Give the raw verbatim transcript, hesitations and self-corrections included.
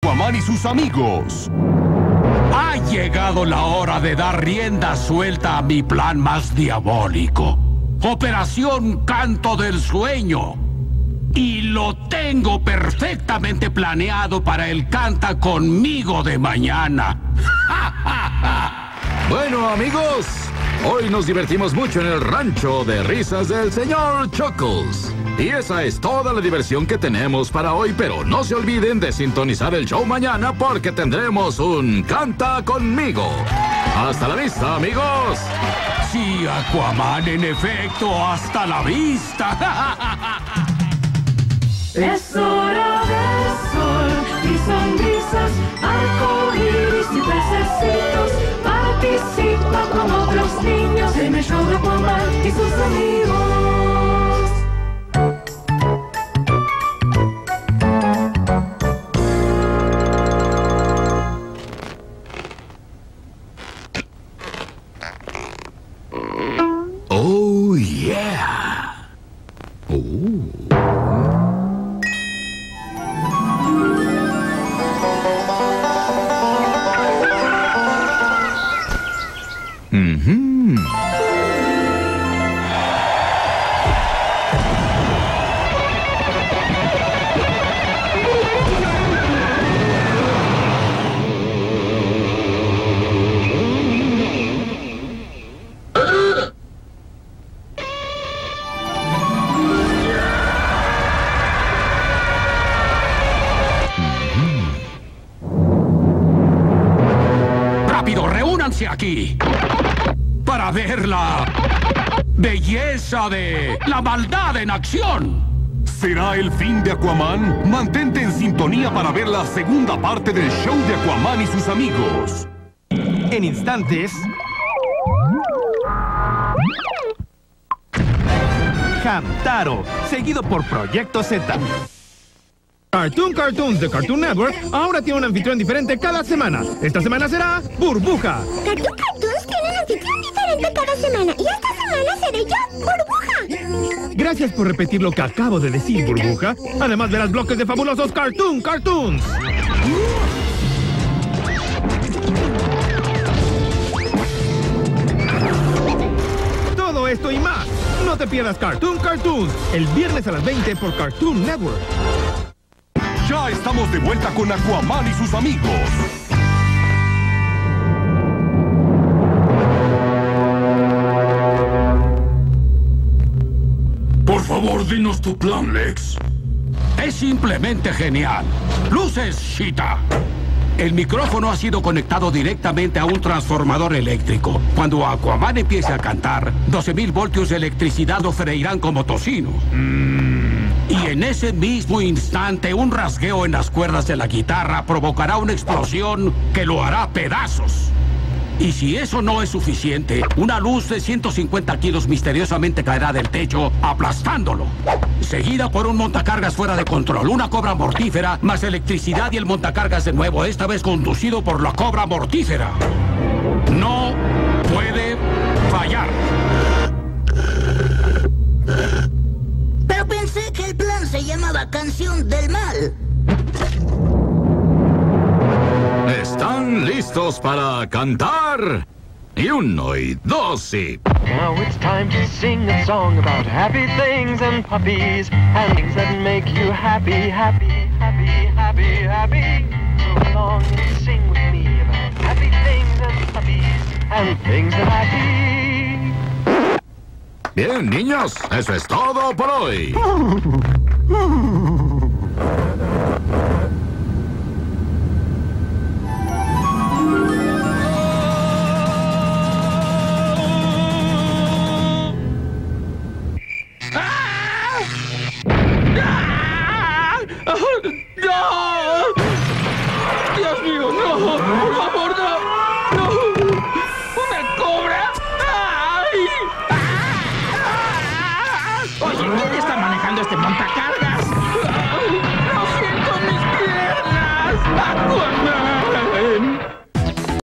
Aquaman y sus amigos. Ha llegado la hora de dar rienda suelta a mi plan más diabólico. Operación Canto del Sueño. Y lo tengo perfectamente planeado para el Canta Conmigo de mañana. Bueno, amigos, hoy nos divertimos mucho en el rancho de risas del señor Chuckles. Y esa es toda la diversión que tenemos para hoy, pero no se olviden de sintonizar el show mañana porque tendremos un Canta Conmigo. ¡Hasta la vista, amigos! Sí, Aquaman, en efecto, hasta la vista. Es hora del sol y sonrisas, arcoíris y pececitos. Participa con otros niños en el show de Aquaman y sus amigos. Oh, yeah. Oh. Mm-hmm. ¡Rápido, reúnanse aquí! Para ver la belleza de la maldad en acción. ¿Será el fin de Aquaman? Mantente en sintonía para ver la segunda parte del show de Aquaman y sus amigos. En instantes... Hamtaro, seguido por Proyecto Z. Cartoon Cartoons de Cartoon Network ahora tiene un anfitrión diferente cada semana. Esta semana será Burbuja. Cartoon Cartoons tiene un anfitrión diferente cada semana. Y esta semana seré yo, Burbuja. Gracias por repetir lo que acabo de decir, Burbuja. Además verás bloques de fabulosos Cartoon Cartoons. Todo esto y más. No te pierdas Cartoon Cartoons el viernes a las veinte por Cartoon Network. Ya estamos de vuelta con Aquaman y sus amigos. Por favor, dinos tu plan, Lex. Es simplemente genial. ¡Luces, Cheetah! El micrófono ha sido conectado directamente a un transformador eléctrico. Cuando Aquaman empiece a cantar, doce mil voltios de electricidad lo freirán como tocino. Mm. Y en ese mismo instante, un rasgueo en las cuerdas de la guitarra provocará una explosión que lo hará pedazos. Y si eso no es suficiente, una luz de ciento cincuenta kilos misteriosamente caerá del techo, aplastándolo. Seguida por un montacargas fuera de control, una cobra mortífera, más electricidad y el montacargas de nuevo, esta vez conducido por la cobra mortífera. No puede fallar. Pero pensé que el plan se llamaba Canción del Mal. ¿Están listos para cantar? Y uno, y dos, y... Now it's time to sing a song about happy things and puppies and things that make you happy, happy, happy, happy, happy. So long and sing with me about happy things and puppies and things that happy. Bien, niños, eso es todo por hoy. ¡No! ¡Dios mío, no! ¡Por favor, no! ¡No! ¡Una cobra! ¡Ay! ¡Ah! ¡Ah! Oye, ¿quién está manejando este montacargas?